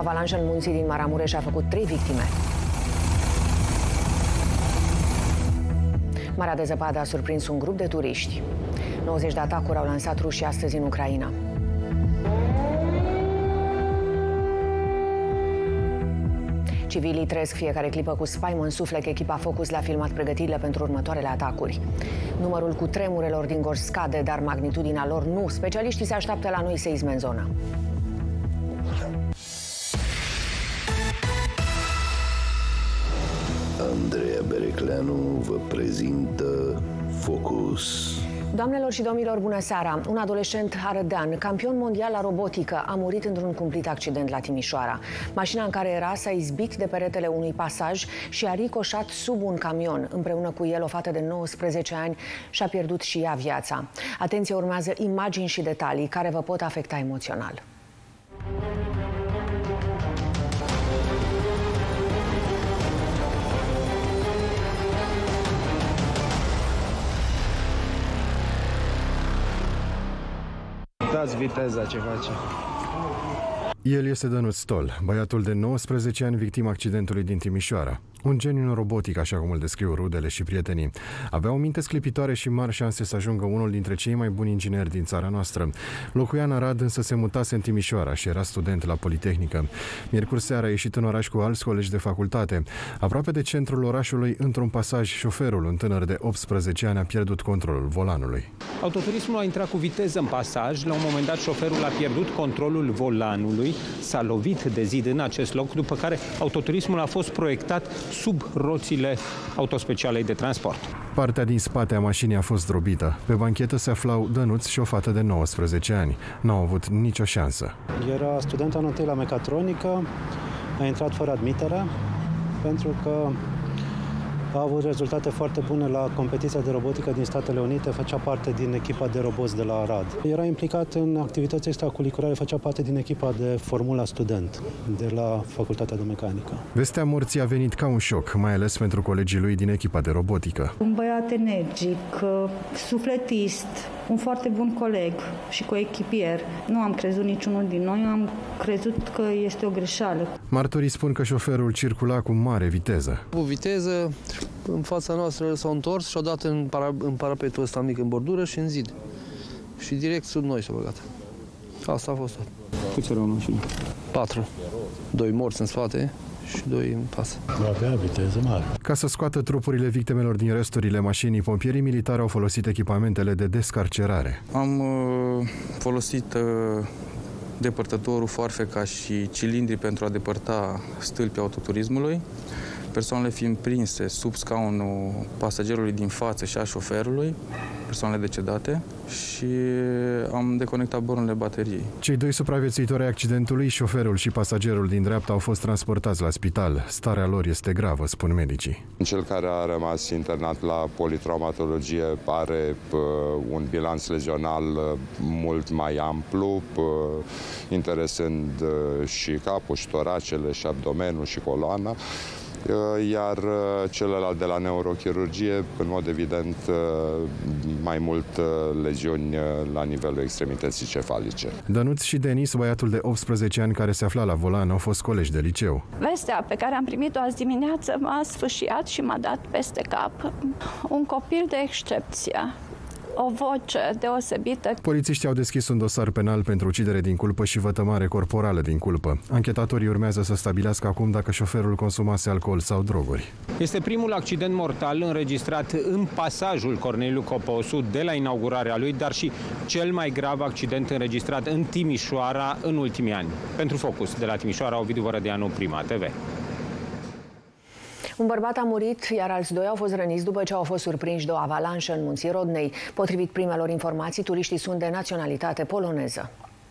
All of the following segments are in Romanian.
avalanșă în munții din Maramureș a făcut 3 victime. Marea de zăpadă a surprins un grup de turiști. 90 de atacuri au lansat rușii astăzi în Ucraina. Civilii trăiesc fiecare clipă cu spaimă în suflet. Echipa Focus le-a filmat pregătirile pentru următoarele atacuri. Numărul cutremurelor din Gorj scade, dar magnitudinea lor nu. Specialiștii se așteaptă la noi seisme în zonă. Andreea Berecleanu vă prezintă Focus. Doamnelor și domnilor, bună seara! Un adolescent arădean, campion mondial la robotică, a murit într-un cumplit accident la Timișoara. Mașina în care era s-a izbit de peretele unui pasaj și a ricoșat sub un camion. Împreună cu el, o fată de 19 ani și-a pierdut și ea viața. Atenție, urmează imagini și detalii care vă pot afecta emoțional. Dați viteza ce face. El este Dănuț Stol, băiatul de 19 ani victima accidentului din Timișoara. Un geniu în robotic, așa cum îl descriu rudele și prietenii. Avea o minte sclipitoare și mari șanse să ajungă unul dintre cei mai buni ingineri din țara noastră. Locuia în Arad, însă se mutase în Timișoara și era student la Politehnică. Miercuri seara a ieșit în oraș cu alți colegi de facultate. Aproape de centrul orașului, într-un pasaj, șoferul, un tânăr de 18 ani, a pierdut controlul volanului. Autoturismul a intrat cu viteză în pasaj. La un moment dat, șoferul a pierdut controlul volanului, s-a lovit de zid în acest loc, după care autoturismul a fost proiectat sub roțile autospecialei de transport. Partea din spate a mașinii a fost zdrobită. Pe banchetă se aflau Dănuț și o fată de 19 ani. N-au avut nicio șansă. Era student anul întâi la mecatronică, a intrat fără admitere, pentru că a avut rezultate foarte bune la competiția de robotică din Statele Unite, făcea parte din echipa de roboți de la Arad. Era implicat în activități extracurriculare, făcea parte din echipa de Formula Student de la Facultatea de Mecanică. Vestea morții a venit ca un șoc, mai ales pentru colegii lui din echipa de robotică. Un băiat energic, sufletist, un foarte bun coleg și coechipier. Nu am crezut niciunul din noi, am crezut că este o greșeală. Martorii spun că șoferul circula cu mare viteză. Cu viteză, în fața noastră s-au întors și au dat în parapetul ăsta mic în bordură și în zid. Și direct sub noi s-a băgat. Asta a fost tot. Câți erau în mașină? 4. 2 morți în spate și 2 în față. Avea viteză mare. Ca să scoată trupurile victimelor din resturile mașinii, pompierii militari au folosit echipamentele de descarcerare. Am folosit depărtătorul, foarfeca și cilindri pentru a depărta stâlpii autoturismului, persoanele fiind prinse sub scaunul pasagerului din față și a șoferului, persoanele decedate, și am deconectat bornurile bateriei. Cei 2 supraviețuitori ai accidentului, șoferul și pasagerul din dreapta, au fost transportați la spital. Starea lor este gravă, spun medicii. Cel care a rămas internat la politraumatologie are un bilanț lezional mult mai amplu, interesând și capul, și toracele, și abdomenul, și coloana. Iar celălalt de la neurochirurgie, în mod evident, mai mult leziuni la nivelul extremității cefalice. Dănuț și Denis, băiatul de 18 ani care se afla la volan, au fost colegi de liceu. Vestea pe care am primit-o azi dimineață m-a sfâșiat și m-a dat peste cap. Un copil de excepție. O voce deosebită. Polițiștii au deschis un dosar penal pentru ucidere din culpă și vătămare corporală din culpă. Anchetatorii urmează să stabilească acum dacă șoferul consumase alcool sau droguri. Este primul accident mortal înregistrat în pasajul Corneliu Coposu de la inaugurarea lui, dar și cel mai grav accident înregistrat în Timișoara în ultimii ani. Pentru Focus de la Timișoara, Ovidiu Vărădeanu, Prima TV. Un bărbat a murit, iar alți 2 au fost răniți după ce au fost surprinși de o avalanșă în munții Rodnei. Potrivit primelor informații, turiștii sunt de naționalitate poloneză.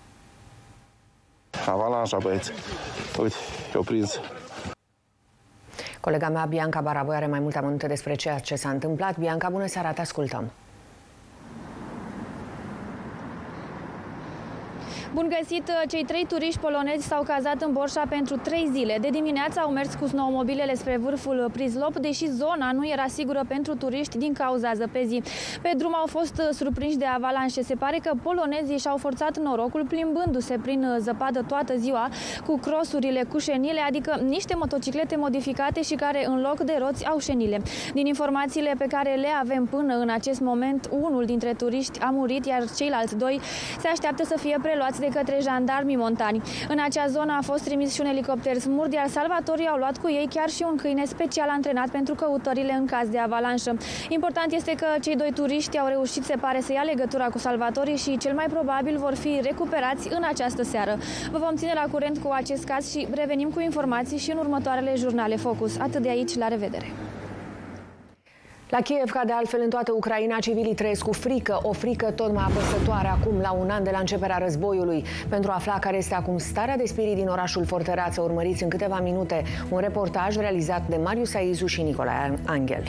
Avalanșa, băieți. Uite, i-au prins. Colega mea, Bianca Baraboi, are mai multe amănunte despre ceea ce s-a întâmplat. Bianca, bună seara, te ascultăm. Bun găsit! Cei 3 turiști polonezi s-au cazat în Borșa pentru 3 zile. De dimineață au mers cu snowmobilele spre vârful Prizlop, deși zona nu era sigură pentru turiști din cauza zăpezii. Pe drum au fost surprinși de avalanșe. Se pare că polonezii și-au forțat norocul plimbându-se prin zăpadă toată ziua cu crosurile cu șenile, adică niște motociclete modificate și care în loc de roți au șenile. Din informațiile pe care le avem până în acest moment, unul dintre turiști a murit, iar ceilalți 2 se așteaptă să fie preluați de către jandarmii montani. În acea zonă a fost trimis și un elicopter Smurd, iar salvatorii au luat cu ei chiar și un câine special antrenat pentru căutările în caz de avalanșă. Important este că cei 2 turiști au reușit, se pare, să ia legătura cu salvatorii și cel mai probabil vor fi recuperați în această seară. Vă vom ține la curent cu acest caz și revenim cu informații și în următoarele jurnale Focus. Atât de aici, la revedere! La Kiev, ca de altfel în toată Ucraina, civilii trăiesc cu frică, o frică tot mai apăsătoare acum, la un an de la începerea războiului. Pentru a afla care este acum starea de spirit din orașul Fortăreață, urmăriți în câteva minute un reportaj realizat de Marius Aizu și Nicolae Angel.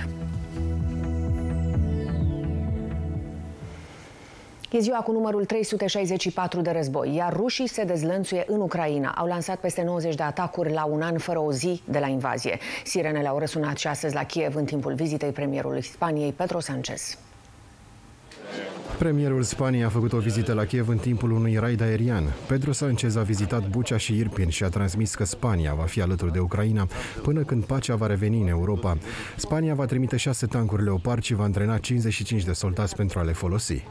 E ziua cu numărul 364 de război, iar rușii se dezlănțuie în Ucraina. Au lansat peste 90 de atacuri la un an fără o zi de la invazie. Sirenele au răsunat și astăzi la Kiev în timpul vizitei premierului Spaniei, Pedro Sánchez. Premierul Spaniei a făcut o vizită la Kiev în timpul unui raid aerian. Pedro Sánchez a vizitat Bucea și Irpin și a transmis că Spania va fi alături de Ucraina până când pacea va reveni în Europa. Spania va trimite 6 tancuri Leopard și va antrena 55 de soldați pentru a le folosi.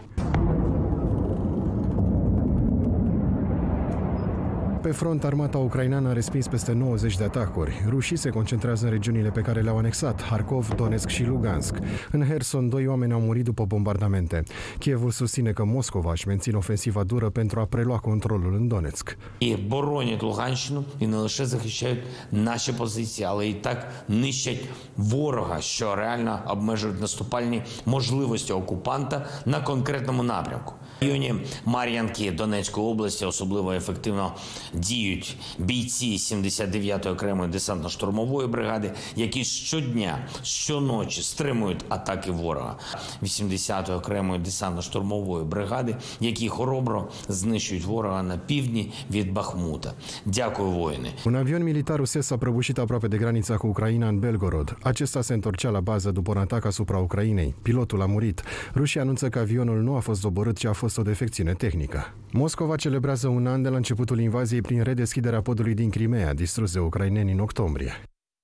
Pe front, armata ucraineană a respins peste 90 de atacuri. Rușii se concentrează în regiunile pe care le-au anexat, Harkov, Donetsk și Lugansk. În Herson, 2 oameni au murit după bombardamente. Kievul susține că Moscova își menține ofensiva dură pentru a prelua controlul în Donetsk. І боронять Луганщину, і не лише захищають наші позиції, але і так нищать ворога, що реально обмежують наступальні можливості окупанта на конкретному напрямку. В районі Мар'янки Донецької області особливо ефективно діють бійці 79-ї окремої десантно-штурмової бригади, які щодня, щоночі стримують атаки ворога. 80-ї окремої десантно-штурмової бригади, які хоробро знищують ворога на pivni від Бахмута. Дякую, воїни. Un avion militar rusesc s-a prăbușit aproape de granița cu Ucraina în Belgorod. Acesta se întorcea la bază după un atac asupra Ucrainei. Pilotul a murit. Rușii anunță că avionul nu a fost doborât, ci a fost o defecțiune tehnică. Moscova celebrează un an de la începutul invaziei prin redeschiderea podului din Crimea, distrus de ucraineni în octombrie.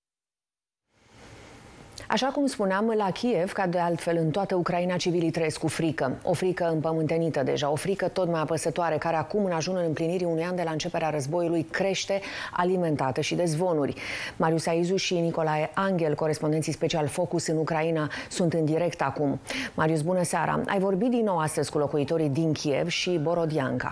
Așa cum spuneam, la Kiev, ca de altfel în toată Ucraina, civilii trăiesc cu frică. O frică împământenită deja, o frică tot mai apăsătoare, care acum, în ajunul împlinirii unui an de la începerea războiului, crește, alimentată și de zvonuri. Marius Aizu și Nicolae Angel, corespondenții special Focus în Ucraina, sunt în direct acum. Marius, bună seara! Ai vorbit din nou astăzi cu locuitorii din Kiev și Borodianka.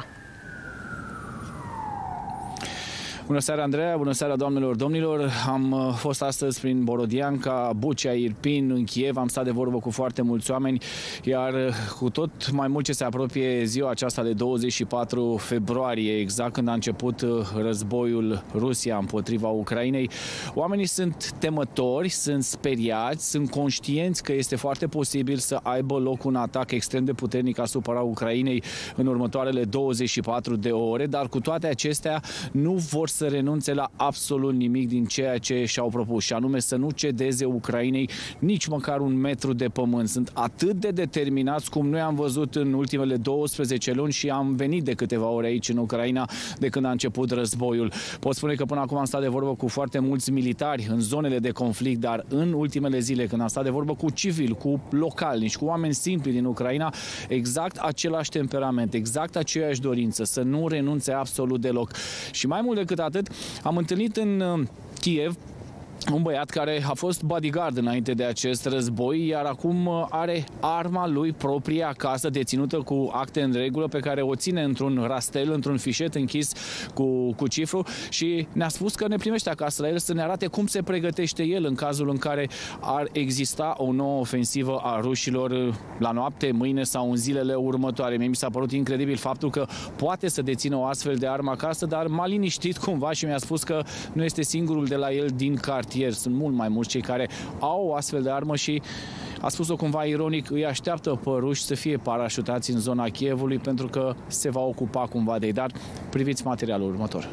Bună seara, Andreea! Bună seara, doamnelor, domnilor! Am fost astăzi prin Borodianka, Bucea, Irpin, în Kiev. Am stat de vorbă cu foarte mulți oameni, iar cu tot mai mult ce se apropie ziua aceasta de 24 februarie, exact când a început războiul Rusia împotriva Ucrainei, oamenii sunt temători, sunt speriați, sunt conștienți că este foarte posibil să aibă loc un atac extrem de puternic asupra Ucrainei în următoarele 24 de ore, dar cu toate acestea nu vor să renunțe la absolut nimic din ceea ce și-au propus, și anume să nu cedeze Ucrainei nici măcar un metru de pământ. Sunt atât de determinați cum noi am văzut în ultimele 12 luni și am venit de câteva ore aici în Ucraina de când a început războiul. Pot spune că până acum am stat de vorbă cu foarte mulți militari în zonele de conflict, dar în ultimele zile când am stat de vorbă cu civili, cu localnici, cu oameni simpli din Ucraina, exact același temperament, exact aceeași dorință, să nu renunțe absolut deloc. Și mai mult decât atât, am întâlnit în Kiev un băiat care a fost bodyguard înainte de acest război, iar acum are arma lui proprie acasă, deținută cu acte în regulă, pe care o ține într-un rastel, într-un fișet închis cu cifru, și ne-a spus că ne primește acasă la el să ne arate cum se pregătește el în cazul în care ar exista o nouă ofensivă a rușilor la noapte, mâine sau în zilele următoare. Mie mi s-a părut incredibil faptul că poate să dețină o astfel de armă acasă, dar m-a liniștit cumva și mi-a spus că nu este singurul de la el din cartier. Sunt mult mai mulți cei care au o astfel de armă și A spus-o cumva ironic, îi așteaptă pe ruși să fie parașutați în zona Kievului pentru că se va ocupa cumva de ei, dar priviți materialul următor.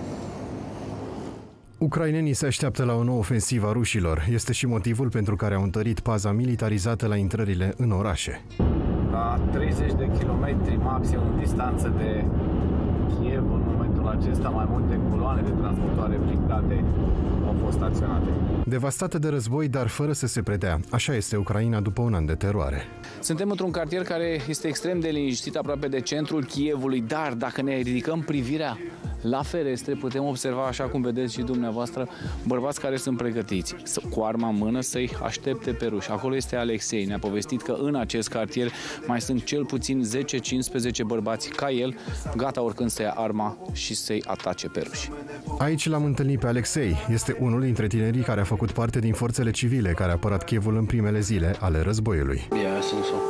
Ucrainenii se așteaptă la o nouă ofensivă a rușilor. Este și motivul pentru care au întărit paza militarizată la intrările în orașe. La 30 de kilometri maxim în distanță de Kiev, în momentul acesta, mai multe coloane de transportoare blindate au fost staționate. Devastată de război, dar fără să se predea. Așa este Ucraina după un an de teroare. Suntem într-un cartier care este extrem de liniștit, aproape de centrul Kievului, dar dacă ne ridicăm privirea la ferestre, putem observa, așa cum vedeți și dumneavoastră, bărbați care sunt pregătiți cu arma în mână să-i aștepte pe ruși. Acolo este Alexei, ne-a povestit că în acest cartier mai sunt cel puțin 10-15 bărbați ca el, gata oricând să ia arma și să-i atace pe ruși. Aici l-am întâlnit pe Alexei. Este unul dintre tinerii care a făcut parte din forțele civile care a apărat Kievul în primele zile ale războiului. Yeah, I think so.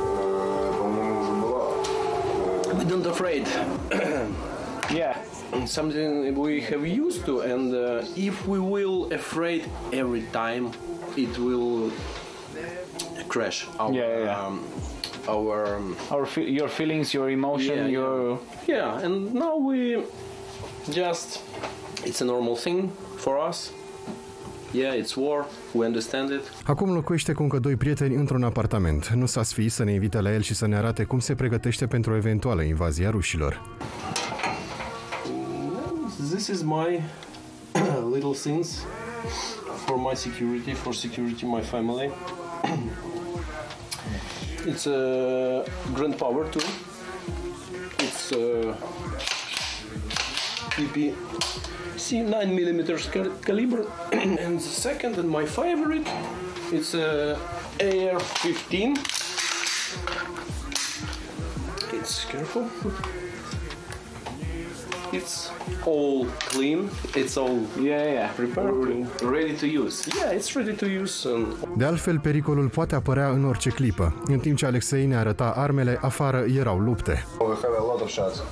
We don't afraid. Yeah, something we have used to, and if we will afraid every time, it will crash our your feelings, your emotion, yeah. And now we just, it's a normal thing for us. Yeah, it's war. We understand it. Acum locuiește cu încă doi prieteni într-un apartament. Nu s-a sfiit să ne invite la el și să ne arate cum se pregătește pentru o eventuală invazie a rușilor. This is my little things for my security, my family. It's a grand power too. It's PP. See, 9mm caliber. And the second and my favorite, it's AR-15. It's careful. It's all clean. It's all prepared, ready to use. Yeah, it's ready to use. De altfel, pericolul poate apărea în orice clipă. În timp ce Alexei ne arăta armele, afară erau lupte. We have a lot of shots.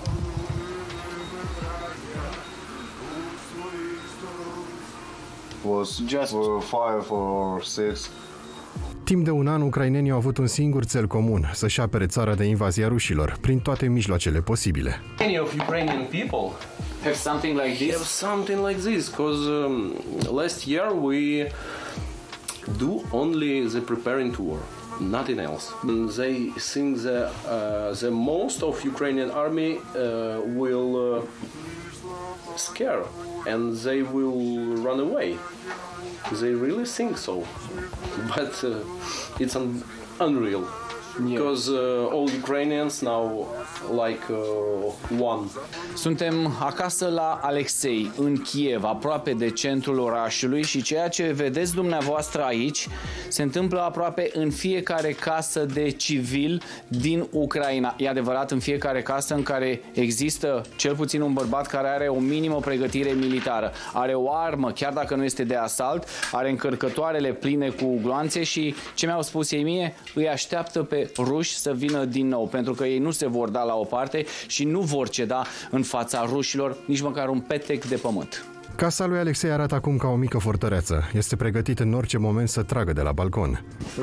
Was just 5 or 6. Timp de un an, ucrainenii au avut un singur cel comun, să-și apere țara de invazia rușilor, prin toate mijloacele posibile. Many of Ukrainian people have something like this. Have something like this, because last year we do only the preparing to war, nothing else. They think that the most of Ukrainian army will scare and they will run away. They really think so, but it's unreal. Because all Ukrainians now like one. Suntem acasă la Alexei, în Kiev, aproape de centrul orașului și ceea ce vedeți dumneavoastră aici se întâmplă aproape în fiecare casă de civil din Ucraina. E adevărat, în fiecare casă în care există cel puțin un bărbat care are o minimă pregătire militară. Are o armă, chiar dacă nu este de asalt, are încărcătoarele pline cu gloanțe și, ce mi-au spus ei mie, îi așteaptă pe ruși să vină din nou, pentru că ei nu se vor da la o parte și nu vor ceda în fața rușilor nici măcar un petec de pământ. Casa lui Alexei arată acum ca o mică fortăreață. Este pregătit în orice moment să tragă de la balcon.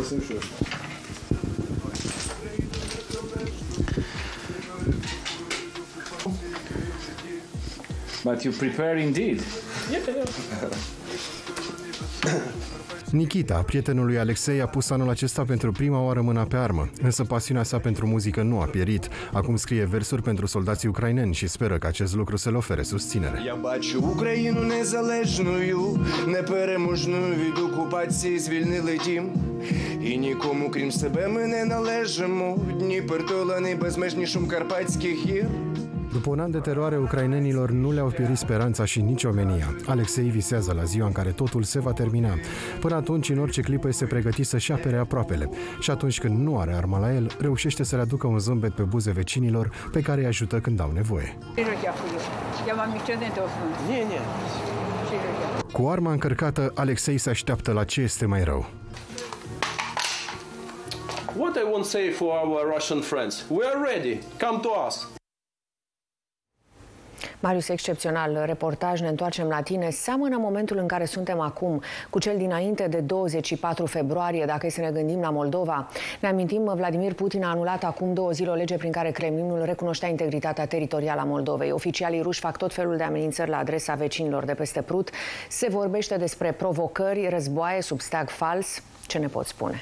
But you prepare indeed. Nikita, prietenul lui Alexei, a pus anul acesta pentru prima oară mâna pe armă, însă pasiunea sa pentru muzică nu a pierit. Acum scrie versuri pentru soldații ucraineni și speră că acest lucru să le ofere susținere. Я бачу Україну незалежною, непереможною від окупації звільнили дім. І нікому, крім себе, ми не належимо. Дніпр толений безмежні шум Карпатських гір. După un an de teroare, ucrainenilor nu le-au pierit speranța și nici omenia. Alexei visează la ziua în care totul se va termina. Până atunci, în orice clipă, este pregătit să-și apere aproapele. Și atunci când nu are arma la el, reușește să le aducă un zâmbet pe buze vecinilor pe care îi ajută când au nevoie. Cu arma încărcată, Alexei se așteaptă la ce este mai rău. What I want to say for our Russian friends, we are ready. Come to us. Marius, excepțional reportaj, ne întoarcem la tine. Seamănă momentul în care suntem acum cu cel dinainte de 24 februarie, dacă e să ne gândim la Moldova. Ne amintim, Vladimir Putin a anulat acum 2 zile o lege prin care Kremlinul recunoștea integritatea teritorială a Moldovei. Oficialii ruși fac tot felul de amenințări la adresa vecinilor de peste Prut. Se vorbește despre provocări, războaie sub steag fals. Ce ne poți spune?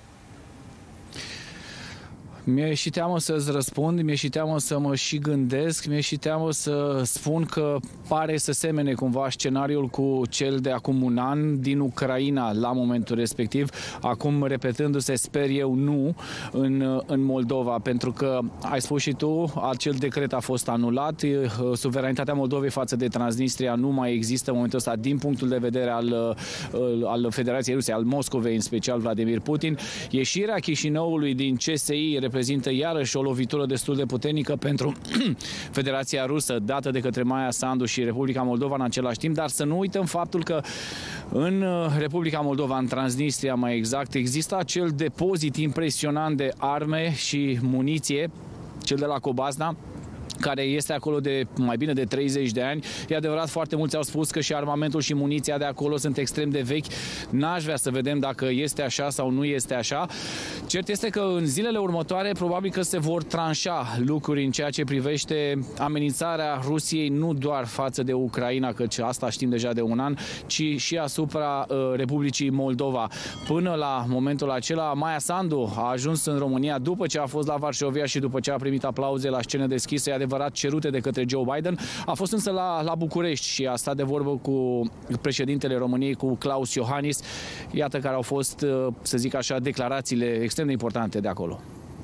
Mi-e și teamă să-ți răspund, mi-e și teamă să mă și gândesc, mi-e și teamă să spun că pare să semene cumva scenariul cu cel de acum un an din Ucraina la momentul respectiv, acum repetându-se, sper eu, nu în Moldova, pentru că, ai spus și tu, acel decret a fost anulat, suveranitatea Moldovei față de Transnistria nu mai există în momentul ăsta din punctul de vedere al Federației Ruse, al Moscovei, în special Vladimir Putin. Ieșirea Chișinăului din CSI reprezintă iarăși o lovitură destul de puternică pentru Federația Rusă, dată de către Maia Sandu și Republica Moldova în același timp, dar să nu uităm faptul că în Republica Moldova, în Transnistria mai exact, există acel depozit impresionant de arme și muniție, cel de la Cobazna, care este acolo de mai bine de 30 de ani. E adevărat, foarte mulți au spus că și armamentul și muniția de acolo sunt extrem de vechi. N-aș vrea să vedem dacă este așa sau nu este așa. Cert este că în zilele următoare probabil că se vor tranșa lucruri în ceea ce privește amenințarea Rusiei, nu doar față de Ucraina, căci asta știm deja de un an, ci și asupra Republicii Moldova. Până la momentul acela, Maia Sandu a ajuns în România după ce a fost la Varșovia și după ce a primit aplauze la scenă deschisă, adevărat, cerute de către Joe Biden. A fost însă la București și a stat de vorbă cu președintele României, cu Klaus Iohannis. Iată care au fost, să zic așa, declarațiile extrem de importante de acolo.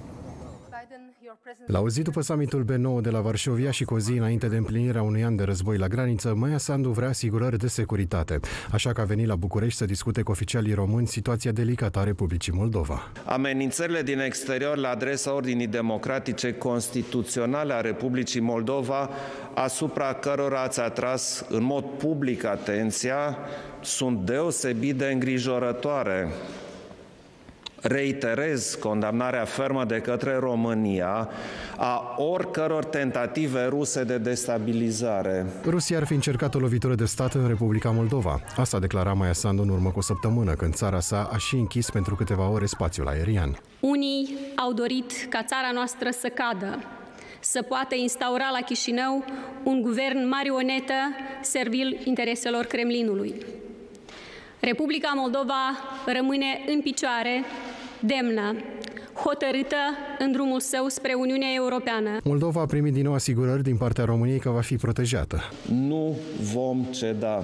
La o zi după summitul B9 de la Varșovia și cu o zi înainte de împlinirea unui an de război la graniță, Maia Sandu vrea asigurări de securitate. Așa că a venit la București să discute cu oficialii români situația delicată a Republicii Moldova. Amenințările din exterior la adresa ordinii democratice constituționale a Republicii Moldova, asupra cărora ați atras în mod public atenția, sunt deosebit de îngrijorătoare. Reiterez condamnarea fermă de către România a oricăror tentative ruse de destabilizare. Rusia ar fi încercat o lovitură de stat în Republica Moldova. Asta declara Maia Sandu în urmă cu o săptămână, când țara sa a și închis pentru câteva ore spațiul aerian. Unii au dorit ca țara noastră să cadă, să poată instaura la Chișinău un guvern marionetă servil intereselor Kremlinului. Republica Moldova rămâne în picioare, demnă, hotărâtă în drumul său spre Uniunea Europeană. Moldova a primit din nou asigurări din partea României că va fi protejată. Nu vom ceda.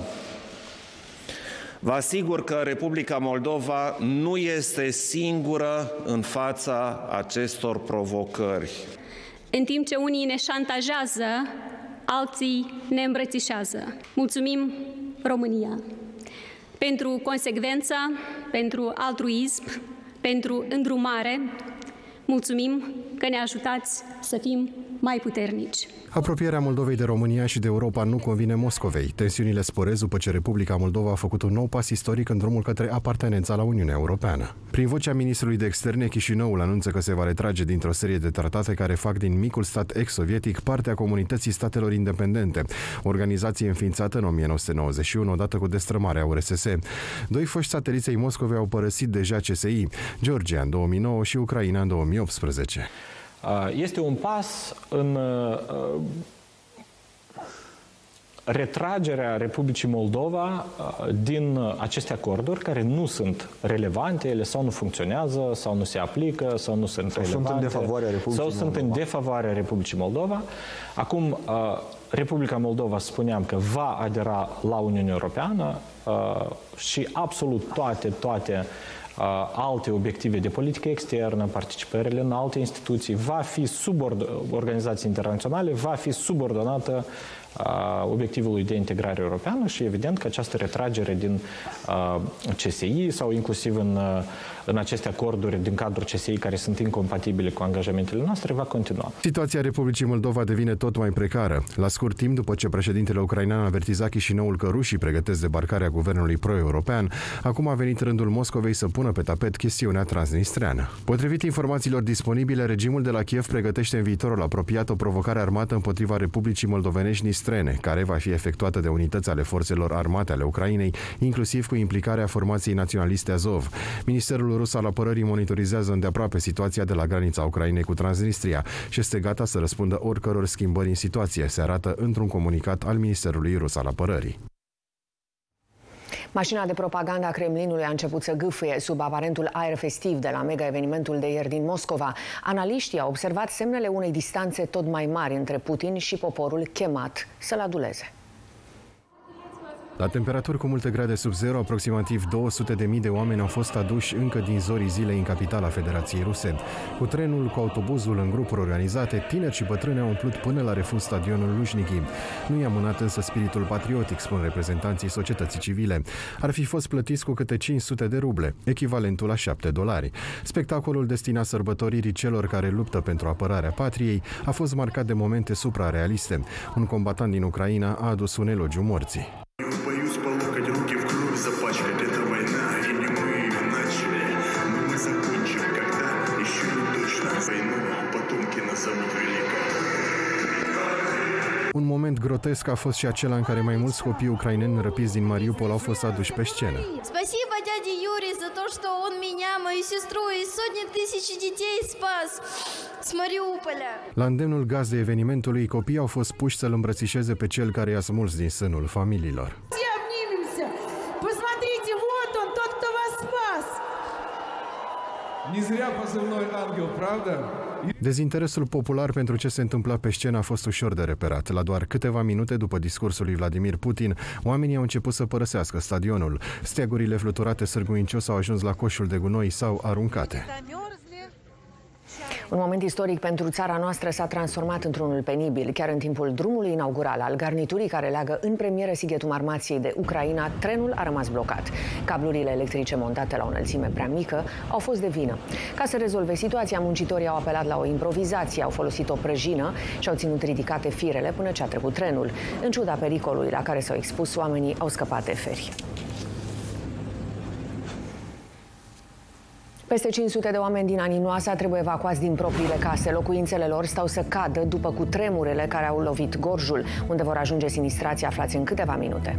Vă asigur că Republica Moldova nu este singură în fața acestor provocări. În timp ce unii ne șantajează, alții ne îmbrățișează. Mulțumim, România, pentru consecvență, pentru altruism, pentru îndrumare. Mulțumim că ne ajutați să fim mai puternici. Apropierea Moldovei de România și de Europa nu convine Moscovei. Tensiunile sporesc după ce Republica Moldova a făcut un nou pas istoric în drumul către apartenența la Uniunea Europeană. Prin vocea ministrului de externe, Chișinăul anunță că se va retrage dintr-o serie de tratate care fac din micul stat ex-sovietic parte a Comunității Statelor Independente, organizație înființată în 1991, odată cu destrămarea URSS. 2 foști sateliți ai Moscovei au părăsit deja CSI, Georgia în 2009 și Ucraina în 2018. Este un pas în retragerea Republicii Moldova din aceste acorduri care nu sunt relevante, ele sau nu funcționează, sau nu se aplică, sau nu sunt relevante, sunt în defavoarea Republicii sau Moldova. Sunt în defavoarea Republicii Moldova. Acum, Republica Moldova, spuneam că va adera la Uniunea Europeană și absolut toate alte obiective de politică externă, participările în alte instituții, va fi organizații internaționale, va fi subordonată obiectivului de integrare europeană și evident că această retragere din CSI sau inclusiv în aceste acorduri din cadrul CSI care sunt incompatibile cu angajamentele noastre va continua. Situația Republicii Moldova devine tot mai precară. La scurt timp, după ce președintele ucrainean a avertizat Chișinăul că rușii pregătesc debarcarea guvernului pro-european, acum a venit rândul Moscovei să pună pe tapet chestiunea transnistreană. Potrivit informațiilor disponibile, regimul de la Kiev pregătește în viitorul apropiat o provocare armată împotriva Republicii Moldovenești extreme, care va fi efectuată de unități ale forțelor armate ale Ucrainei, inclusiv cu implicarea formației naționaliste Azov. Ministerul rus al apărării monitorizează îndeaproape situația de la granița Ucrainei cu Transnistria și este gata să răspundă oricăror schimbări în situație, se arată într-un comunicat al Ministerului rus al apărării. Mașina de propagandă a Kremlinului a început să gâfâie sub aparentul aer festiv de la mega-evenimentul de ieri din Moscova. Analiștii au observat semnele unei distanțe tot mai mari între Putin și poporul chemat să-l aduleze. La temperaturi cu multe grade sub zero, aproximativ 200.000 de oameni au fost aduși încă din zorii zilei în capitala Federației Ruse. Cu trenul, cu autobuzul, în grupuri organizate, tineri și bătrâni au umplut până la refuz stadionul Luzhniki. Nu i-a mânat însă spiritul patriotic, spun reprezentanții societății civile. Ar fi fost plătiți cu câte 500 de ruble, echivalentul la $7. Spectacolul destinat sărbătoririi celor care luptă pentru apărarea patriei a fost marcat de momente suprarealiste. Un combatant din Ucraina a adus un elogiu morții. Боюсь полокоть руки в кровь запачкать. Это война, и не мы ее начали. Но мы закончим, когда еще не точно. Войну потомки назовут великой. Un moment grotesc a fost și acela în care mai mulți copii ucraineni răpiți din Mariupol au fost aduși pe scenă. Спасибо дяде Юрий за то, что он меня, мою сестру и сотни тысяч детей спас с Мариуполя. La îndemnul gazdei evenimentului, copiii au fost puși să-l îmbrățișeze pe cel care i-a smuls din sânul familiilor. Посмотрите, вот он, тот, кто вас спас. Не зря позывной ангел, правда? Dezinteresul popular pentru ce se întâmpla pe scenă a fost ușor de reperat. La doar câteva minute după discursul lui Vladimir Putin, oamenii au început să părăsească stadionul. Steagurile fluturate sârguincios au ajuns la coșul de gunoi sau aruncate. Un moment istoric pentru țara noastră s-a transformat într-unul penibil. Chiar în timpul drumului inaugural al garniturii care leagă în premieră Sighetul Marmației de Ucraina, trenul a rămas blocat. Cablurile electrice montate la o înălțime prea mică au fost de vină. Ca să rezolve situația, muncitorii au apelat la o improvizație, au folosit o prăjină și au ținut ridicate firele până ce a trecut trenul. În ciuda pericolului la care s-au expus, oamenii au scăpat de feri. Peste 500 de oameni din Aninoasa trebuie evacuați din propriile case. Locuințele lor stau să cadă după cutremurele care au lovit Gorjul, unde vor ajunge sinistrații aflați în câteva minute.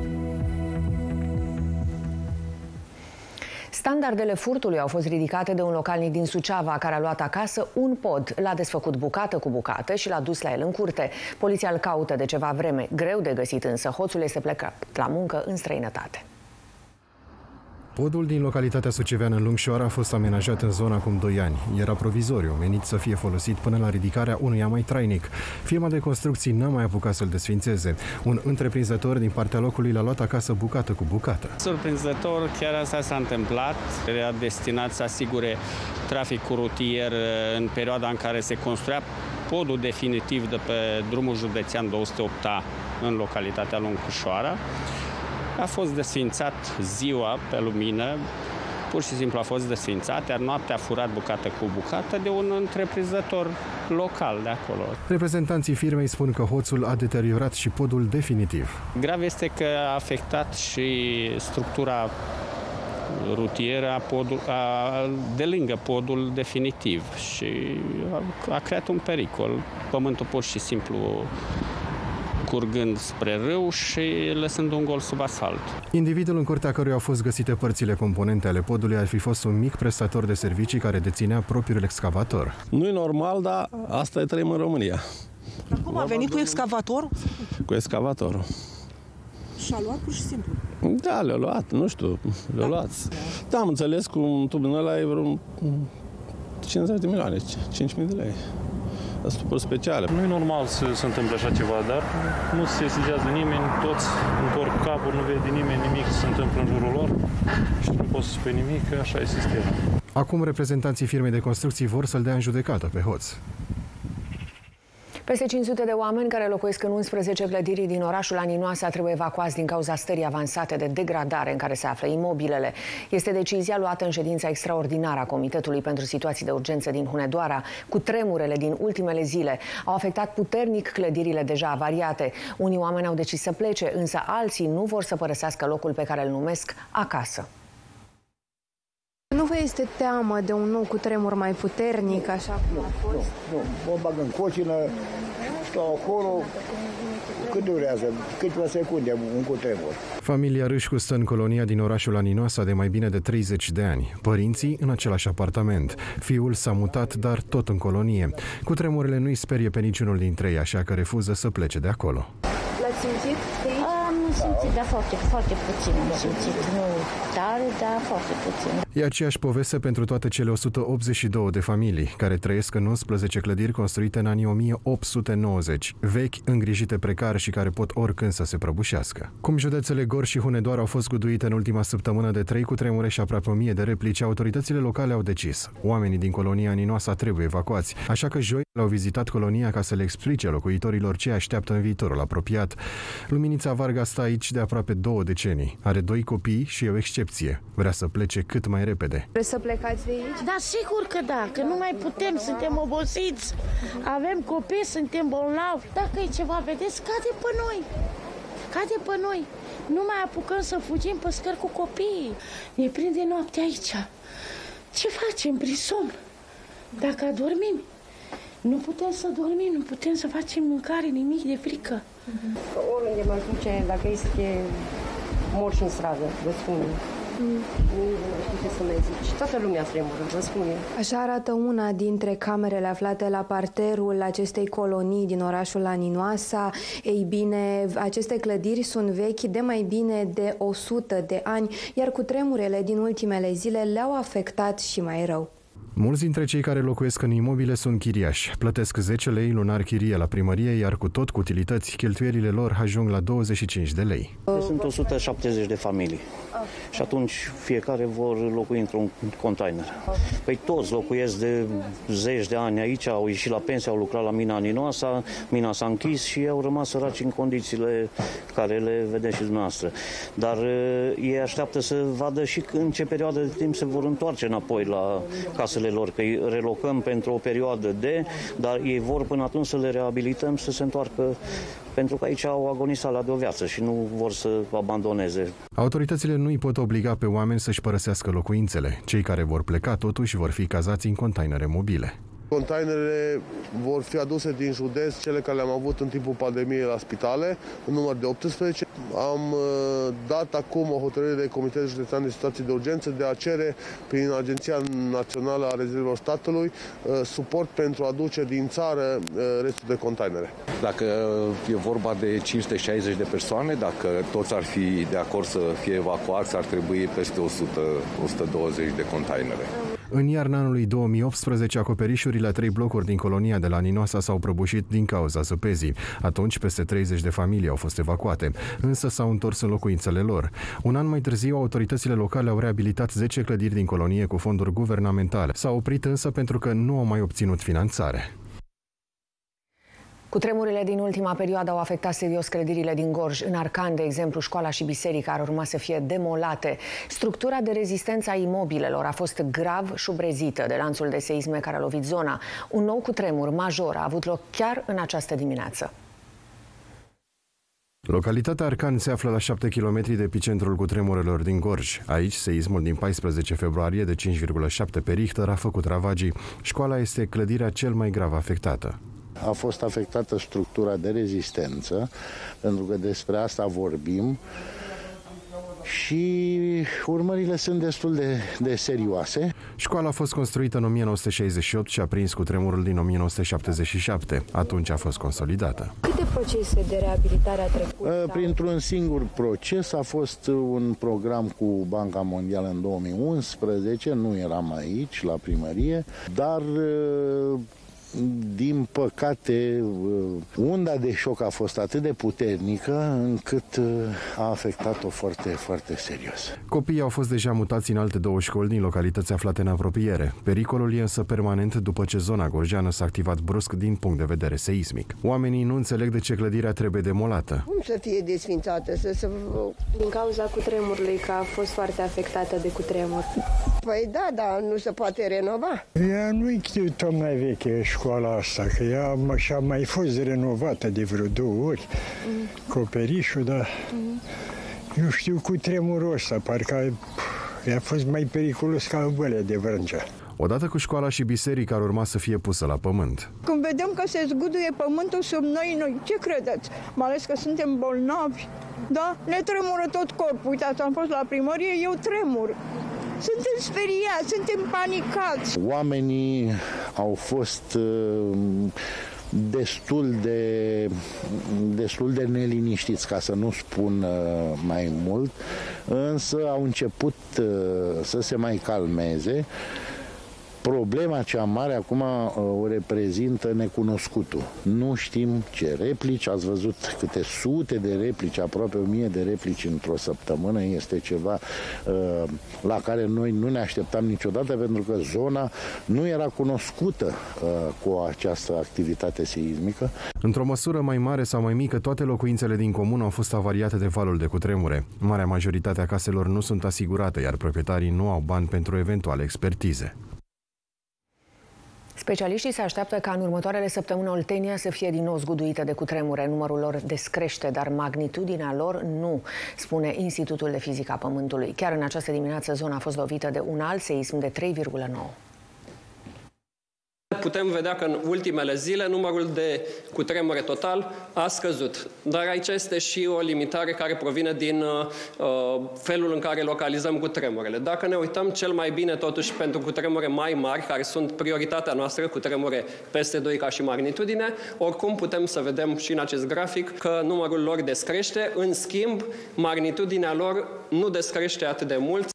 Standardele furtului au fost ridicate de un localnic din Suceava care a luat acasă un pod, l-a desfăcut bucată cu bucată și l-a dus la el în curte. Poliția îl caută de ceva vreme, greu de găsit însă. Hoțul este plecat la muncă în străinătate. Podul din localitatea suceveană Lungșoara a fost amenajat în zona acum 2 ani. Era provizoriu, menit să fie folosit până la ridicarea unuia mai trainic. Firma de construcții n-a mai apucat să-l desfințeze. Un întreprinzător din partea locului l-a luat acasă bucată cu bucată. Surprinzător, chiar asta s-a întâmplat. Era destinat să asigure traficul rutier în perioada în care se construia podul definitiv de pe drumul județean 208A în localitatea Lungșoara. A fost desfințat ziua pe lumină, pur și simplu a fost desfințat, iar noaptea a furat bucată cu bucată de un întreprinzător local de acolo. Reprezentanții firmei spun că hoțul a deteriorat și podul definitiv. Grav este că a afectat și structura rutieră de lângă podul definitiv și a creat un pericol. Pământul pur și simplu curgând spre râu și lăsând un gol sub asfalt. Individul în curtea căruia au fost găsite părțile componente ale podului ar fi fost un mic prestator de servicii care deținea propriul excavator. Nu e normal, dar asta e trăim în România. Dar cum a venit cu excavatorul? Cu excavatorul. Și a luat pur și simplu? Da, le-a luat, nu știu, le-a luat. Da, am înțeles că un tub din ăla e vreo 50 de milioane, 5.000 de lei. Stupuri speciale. Nu e normal să se întâmple așa ceva, dar nu se sesizează nimeni, toți întorc capul, nu vede nimeni nimic se întâmplă în jurul lor și nu poți să spui nimic, că așa e sistemul. Acum reprezentanții firmei de construcții vor să-l dea în judecată pe hoț. Peste 500 de oameni care locuiesc în 11 clădiri din orașul Aninoasa trebuie evacuați din cauza stării avansate de degradare în care se află imobilele. Este decizia luată în ședința extraordinară a Comitetului pentru Situații de Urgență din Hunedoara. Cutremurele din ultimele zile au afectat puternic clădirile deja avariate. Unii oameni au decis să plece, însă alții nu vor să părăsească locul pe care îl numesc acasă. Nu vă este teamă de un nou cutremur mai puternic, așa cum a fost? Nu. Mă bag în cocină, stau acolo, cât durează? Câteva secunde un cutremur. Familia Râșcu stă în colonia din orașul Aninoasa de mai bine de 30 de ani. Părinții în același apartament. Fiul s-a mutat, dar tot în colonie. Cutremurele nu-i sperie pe niciunul dintre ei, așa că refuză să plece de acolo. L-ați simțit? Am simțit, dar foarte puțin am simțit. Nu tare, dar foarte puțin. E aceeași poveste pentru toate cele 182 de familii care trăiesc în 11 clădiri construite în anii 1890, vechi, îngrijite precar și care pot oricând să se prăbușească. Cum județele Gorj și Hunedoara au fost guduite în ultima săptămână de 3 cutremure și aproape 1000 de replici, autoritățile locale au decis. Oamenii din colonia Aninoasa trebuie evacuați, așa că joi au vizitat colonia ca să le explice locuitorilor ce așteaptă în viitorul apropiat. Luminița Varga stă aici de aproape 2 decenii. Are 2 copii și e o excepție. Vrea să plece cât mai repede. Vreți să plecați de aici? Da, sigur că da, că nu mai putem, suntem obosiți. Avem copii, suntem bolnavi. Dacă e ceva, vedeți, cade pe noi. Cade pe noi. Nu mai apucăm să fugim pe scări cu copiii. Ne prinde noaptea aici. Ce facem prin somn? Dacă adormim, nu putem să dormim, nu putem să facem mâncare, nimic de frică. Oriunde mă duce, dacă este mor și în stradă, vă spun. Nu știu ce să mai zici. Toată lumea tremură, vă spun eu. Așa arată una dintre camerele aflate la parterul acestei colonii din orașul Aninoasa. Ei bine, aceste clădiri sunt vechi de mai bine de 100 de ani, iar cutremurele din ultimele zile le-au afectat și mai rău. Mulți dintre cei care locuiesc în imobile sunt chiriași. Plătesc 10 lei lunar chirie la primărie, iar cu tot cu utilități, cheltuielile lor ajung la 25 de lei. Sunt 170 de familii și atunci fiecare vor locui într-un container. Păi toți locuiesc de zeci de ani aici, au ieșit la pensie, au lucrat la mina Aninoasa, mina s-a închis și au rămas săraci în condițiile care le vedeți și dumneavoastră. Dar ei așteaptă să vadă și în ce perioadă de timp se vor întoarce înapoi la casele lor, că îi relocăm pentru o perioadă dar ei vor până atunci să le reabilităm, să se întoarcă, pentru că aici au agonisat de o viață și nu vor să abandoneze. Autoritățile nu îi pot obliga pe oameni să-și părăsească locuințele. Cei care vor pleca totuși vor fi cazați în containere mobile. Containerele vor fi aduse din județ, cele care le-am avut în timpul pandemiei la spitale, în număr de 18. Am dat acum o hotărâre de Comitetul Județean de Situații de Urgență de a cere prin Agenția Națională a Rezervelor Statului suport pentru a aduce din țară restul de containere. Dacă e vorba de 560 de persoane, dacă toți ar fi de acord să fie evacuați, ar trebui peste 100-120 de containere. În iarna anului 2018, acoperișurile a 3 blocuri din colonia de la Aninoasa s-au prăbușit din cauza zăpezii. Atunci, peste 30 de familii au fost evacuate, însă s-au întors în locuințele lor. Un an mai târziu, autoritățile locale au reabilitat 10 clădiri din colonie cu fonduri guvernamentale. S-au oprit însă pentru că nu au mai obținut finanțare. Cutremurile din ultima perioadă au afectat serios clădirile din Gorj. În Arcan, de exemplu, școala și biserica ar urma să fie demolate. Structura de rezistență a imobilelor a fost grav șubrezită de lanțul de seisme care a lovit zona. Un nou cutremur major a avut loc chiar în această dimineață. Localitatea Arcan se află la 7 km de epicentrul cutremurelor din Gorj. Aici, seismul din 14 februarie de 5,7 pe Richter a făcut ravagii. Școala este clădirea cel mai grav afectată. A fost afectată structura de rezistență, pentru că despre asta vorbim și urmările sunt destul de serioase. Școala a fost construită în 1968 și a prins cutremurul din 1977. Atunci a fost consolidată. Câte procese de reabilitare a trecut? Printr-un singur proces. A fost un program cu Banca Mondială în 2011, nu eram aici, la primărie, dar din păcate, unda de șoc a fost atât de puternică încât a afectat-o foarte, foarte serios. Copiii au fost deja mutați în alte 2 școli din localități aflate în apropiere. Pericolul e însă permanent după ce zona gorjeană s-a activat brusc din punct de vedere seismic. Oamenii nu înțeleg de ce clădirea trebuie demolată. Cum să fie desfințată? Din cauza cutremurului, că a fost foarte afectată de cutremur. Păi da, dar nu se poate renova. Ea nu-i tot mai veche școala asta, că ea și-a mai fost renovată de vreo 2 ori, coperișul, dar eu știu cu tremurul ăsta, parcă Mi-a fost mai periculos ca bolea de Vrângea. Odată cu școala și biserica ar urma să fie pusă la pământ. Când vedem că se zguduie pământul sub noi ce credeți? Mai ales că suntem bolnavi, da? Ne tremură tot corpul. Uitați, am fost la primărie, eu tremur. Suntem speriați, suntem panicați. Oamenii au fost destul de neliniștiți, ca să nu spun mai mult, însă au început să se mai calmeze. Problema cea mare acum o reprezintă necunoscutul. Nu știm ce replici, ați văzut câte sute de replici, aproape 1000 de replici într-o săptămână, este ceva la care noi nu ne așteptam niciodată, pentru că zona nu era cunoscută cu această activitate seismică. Într-o măsură mai mare sau mai mică, toate locuințele din comună au fost avariate de valul de cutremure. Marea majoritate a caselor nu sunt asigurate, iar proprietarii nu au bani pentru eventuale expertize. Specialiștii se așteaptă ca în următoarele săptămâni Oltenia să fie din nou zguduită de cutremure. Numărul lor descrește, dar magnitudinea lor nu, spune Institutul de Fizică a Pământului. Chiar în această dimineață zona a fost lovită de un alt seism de 3,9. Putem vedea că în ultimele zile numărul de cutremure total a scăzut. Dar aici este și o limitare care provine din felul în care localizăm cutremurele. Dacă ne uităm cel mai bine totuși pentru cutremure mai mari, care sunt prioritatea noastră, cutremure peste 2 ca și magnitudine, oricum putem să vedem și în acest grafic că numărul lor descrește, în schimb magnitudinea lor nu descrește atât de mult.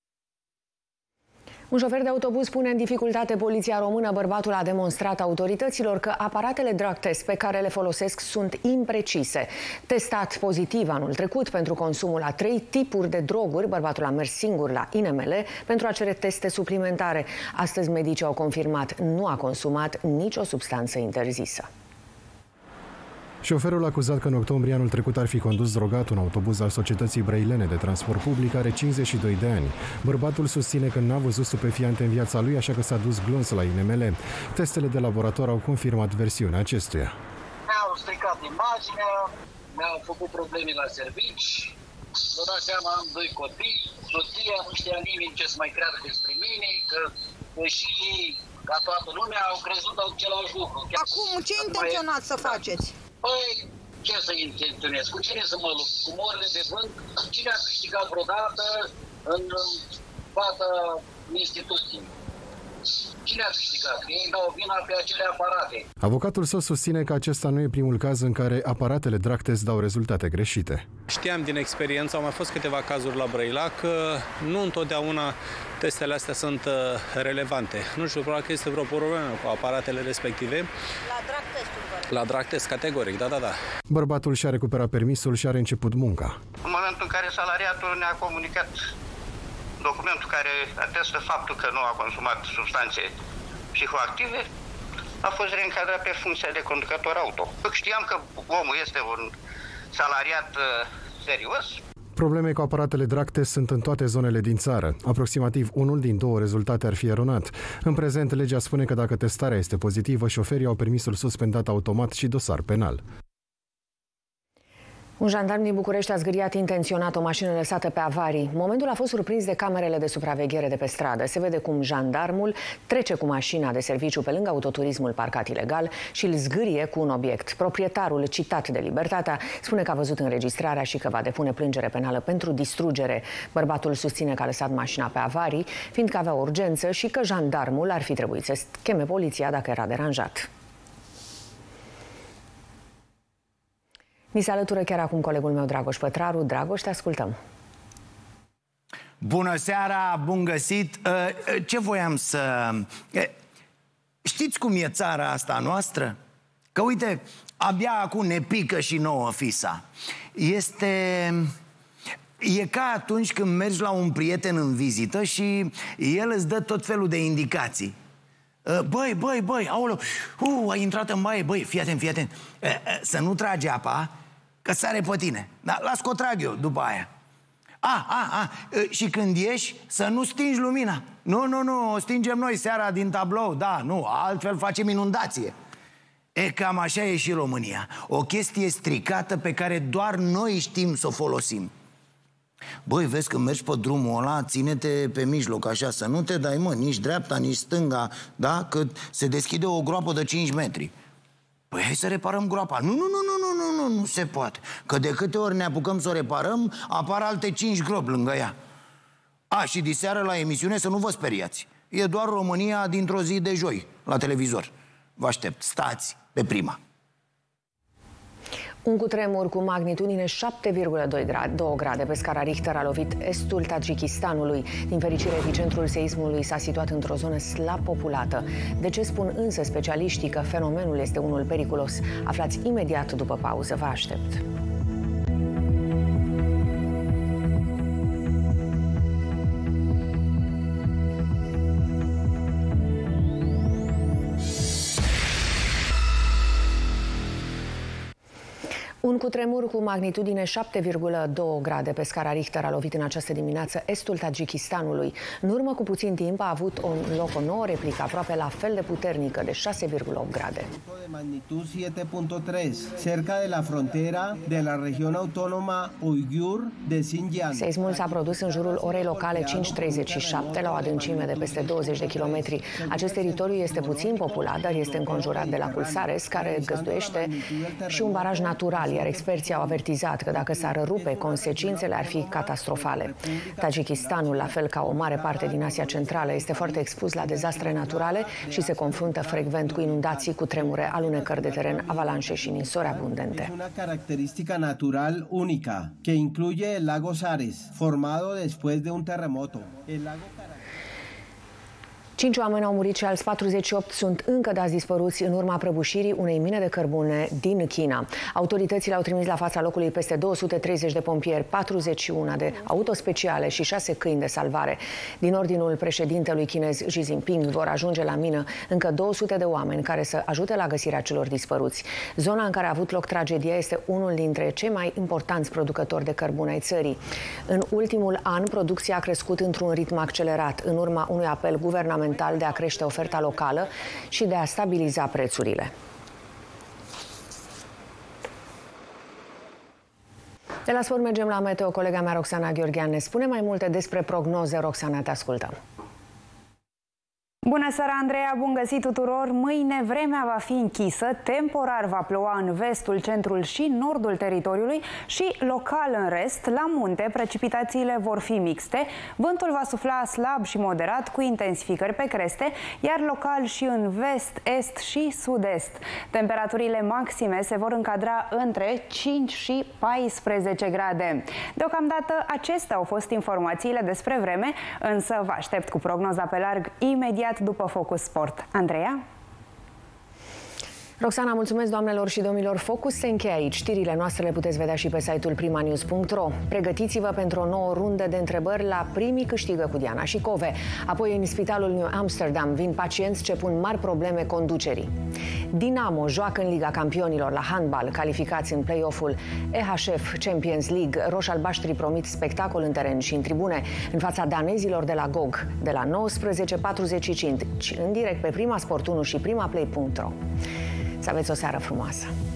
Un șofer de autobuz pune în dificultate poliția română. Bărbatul a demonstrat autorităților că aparatele drug test pe care le folosesc sunt imprecise. Testat pozitiv anul trecut pentru consumul a 3 tipuri de droguri, bărbatul a mers singur la INML pentru a cere teste suplimentare. Astăzi medicii au confirmat, nu a consumat nicio substanță interzisă. Șoferul acuzat că în octombrie anul trecut ar fi condus drogat un autobuz al Societății Brăilene de Transport Public are 52 de ani. Bărbatul susține că n-a văzut stupefiante în viața lui, așa că s-a dus glons la INML. Testele de laborator au confirmat versiunea acestuia. Mi-au stricat imaginea, mi-au făcut probleme la servici, vă dați seama, am 2 copii, soția nu știa nimeni ce să mai creadă despre mine, că și ei, ca toată lumea, au crezut același lucru. Acum, ce intenționați să faceți? Păi, ce să intenționez? Cu cine să mă lupt? Cu morile de vânt? Cine a câștigat vreodată în fața instituției? Cine a câștigat? Ei dau vina pe acele aparate. Avocatul său susține că acesta nu e primul caz în care aparatele drug test dau rezultate greșite. Știam din experiență, au mai fost câteva cazuri la Brăila, că nu întotdeauna testele astea sunt relevante. Nu știu, probabil că este vreo problemă cu aparatele respective. La drug testul, la drug test, categoric, da. Bărbatul și-a recuperat permisul și are început munca. În momentul în care salariatul ne-a comunicat documentul care atestă faptul că nu a consumat substanțe psihoactive, a fost reîncadrat pe funcția de conducător auto. Știam că omul este un salariat serios. Probleme cu aparatele drug test sunt în toate zonele din țară. Aproximativ 1 din 2 rezultate ar fi eronat. În prezent, legea spune că dacă testarea este pozitivă, șoferii au permisul suspendat automat și dosar penal. Un jandarm din București a zgâriat intenționat o mașină lăsată pe avarii. Momentul a fost surprins de camerele de supraveghere de pe stradă. Se vede cum jandarmul trece cu mașina de serviciu pe lângă autoturismul parcat ilegal și îl zgârie cu un obiect. Proprietarul, citat de Libertatea, spune că a văzut înregistrarea și că va depune plângere penală pentru distrugere. Bărbatul susține că a lăsat mașina pe avarii, fiindcă avea urgență și că jandarmul ar fi trebuit să cheme poliția dacă era deranjat. Mi se alătură chiar acum colegul meu Dragoș Pătraru. Dragoș, te ascultăm. Bună seara, bun găsit. Ce voiam să... Știți cum e țara asta noastră? Că uite, abia acum ne pică și nouă fisa. E ca atunci când mergi la un prieten în vizită și el îți dă tot felul de indicații. Băi, aoleu, a intrat în baie, băi, fii atent, să nu tragi apa, că sare pe tine. Dar las că o trag eu după aia. Și când ieși, să nu stingi lumina. Nu, o stingem noi seara din tablou, da, nu, altfel facem inundație. Cam așa e și România. O chestie stricată pe care doar noi știm să o folosim. Băi, vezi, când mergi pe drumul ăla, ține-te pe mijloc, așa, să nu te dai, mă, nici dreapta, nici stânga, da? Că se deschide o groapă de 5 metri. Păi hai să reparăm groapa. Nu se poate. Că de câte ori ne apucăm să o reparăm, apar alte 5 gropi lângă ea. A, și diseară la emisiune să nu vă speriați. E doar România dintr-o zi de joi, la televizor. Vă aștept, stați pe Prima. Un cutremur cu magnitudine 7,2 grade pe scara Richter a lovit estul Tajikistanului. Din fericire, epicentrul seismului s-a situat într-o zonă slab populată. De ce spun însă specialiștii că fenomenul este unul periculos? Aflați imediat după pauză, vă aștept. Un cutremur cu magnitudine 7,2 grade pe scara Richter a lovit în această dimineață estul Tajikistanului. În urmă cu puțin timp a avut loc o nouă replică aproape la fel de puternică, de 6,8 grade. De magnitud 7.3, cerca de la frontera de la región autónoma Uighur de Xinjiang. Seismul s-a produs în jurul orei locale 5:37, la o adâncime de peste 20 de kilometri. Acest teritoriu este puțin populat, dar este înconjurat de lacul Sares, care găzduiește și un baraj natural, iar experții au avertizat că dacă s-ar rupe, consecințele ar fi catastrofale. Tajikistanul, la fel ca o mare parte din Asia Centrală, este foarte expus la dezastre naturale și se confruntă frecvent cu inundații, cu tremure, alunecări de teren, avalanșe și ninsori abundente. Una característica natural única, que incluye el lago Sares, formado después de un terremoto. El lago 5 oameni au murit și alți 48 sunt încă dați dispăruți în urma prăbușirii unei mine de cărbune din China. Autoritățile au trimis la fața locului peste 230 de pompieri, 41 de autospeciale și 6 câini de salvare. Din ordinul președintelui chinez Xi Jinping vor ajunge la mină încă 200 de oameni care să ajute la găsirea celor dispăruți. Zona în care a avut loc tragedia este unul dintre cei mai importanți producători de cărbune ai țării. În ultimul an, producția a crescut într-un ritm accelerat, în urma unui apel guvernamental de a crește oferta locală și de a stabiliza prețurile. De la sport mergem la meteo. Colega mea Roxana Gheorghean ne spune mai multe despre prognoze. Roxana, te ascultăm. Bună seara, Andreea, bun găsit tuturor! Mâine vremea va fi închisă, temporar va ploua în vestul, centrul și nordul teritoriului și local în rest. La munte, precipitațiile vor fi mixte, vântul va sufla slab și moderat cu intensificări pe creste, iar local și în vest, est și sud-est. Temperaturile maxime se vor încadra între 5 și 14 grade. Deocamdată acestea au fost informațiile despre vreme, însă vă aștept cu prognoza pe larg imediat după Focus Sport. Andreea? Roxana, mulțumesc doamnelor și domnilor. Focus se încheie aici. Știrile noastre le puteți vedea și pe site-ul primanews.ro. Pregătiți-vă pentru o nouă rundă de întrebări la Primii câștigă cu Diana și Cove. Apoi în Spitalul New Amsterdam vin pacienți ce pun mari probleme conducerii. Dinamo joacă în Liga Campionilor la handbal, calificați în play-off-ul EHF Champions League. Roș-albaștrii promit spectacol în teren și în tribune în fața danezilor de la GOG de la 19:45 în direct pe Prima Sport 1 și primaplay.ro. Să aveți o seară frumoasă!